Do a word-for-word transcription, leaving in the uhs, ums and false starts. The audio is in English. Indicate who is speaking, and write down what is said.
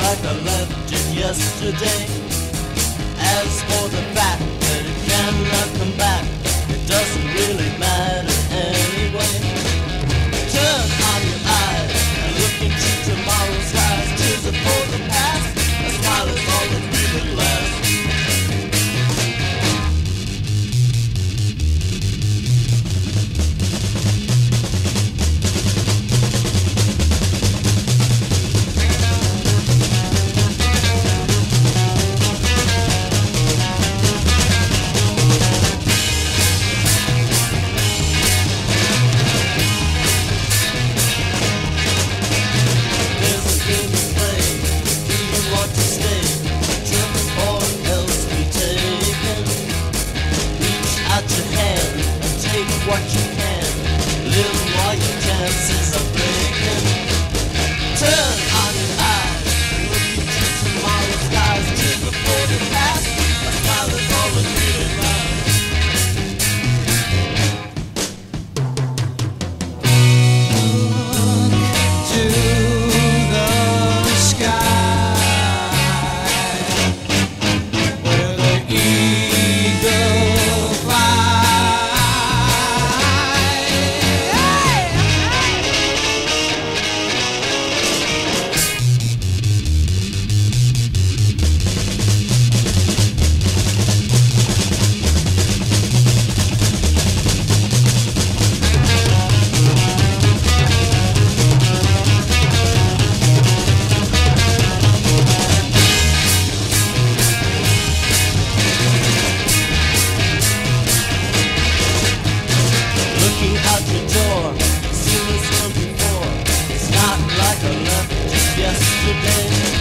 Speaker 1: like I left it yesterday. As for the fact that it cannot come back, it doesn't really matter anyway. Turn on your eyes and look into tomorrow's skies. Tears are for the past, a smile is all that really lasts. What you can, live while your chances are breaking. Turn on your eyes, look into tomorrow's skies. Tears before the past, a smile is all that really matters.
Speaker 2: Look to the sky, where the eagle flies.
Speaker 1: Looking out your door, seen this one before. It's not like I left it yesterday.